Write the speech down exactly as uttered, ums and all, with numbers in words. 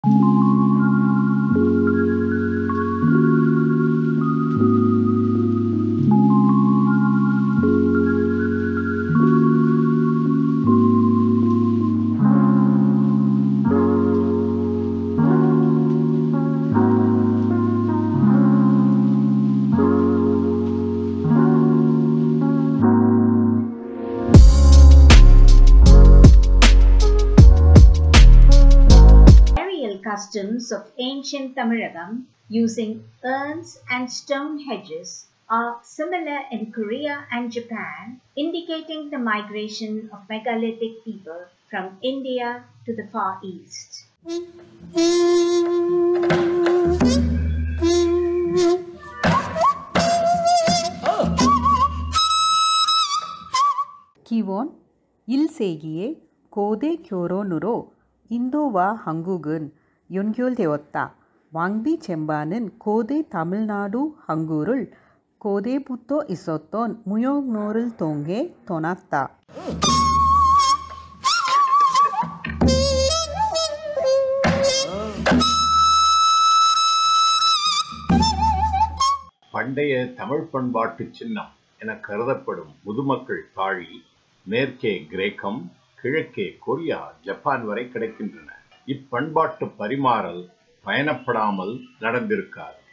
Customs of ancient Tamilagam using urns and stone hedges are similar in Korea and Japan, indicating the migration of megalithic people from India to the Far East. Kivon il segiye kode kyoro nuro 인도와 한국은 연결되었다. 왕비 쳔바는 고대 타밀나두 항구를 고대부터 있었던 무역로를 통해 떠났다. பண்டைய தமிழ் பண்பாட்டு சின்னம் என கருதப்படும் முதுமக்கள் தாழி மேற்கே கிரேக்கம், கிழக்கே Korea, Japan வரை கிடைக்கின்றன. இப்பண்பாட்டு பரிமாறல் பயணப்படாமல் நடந்திருக்காது.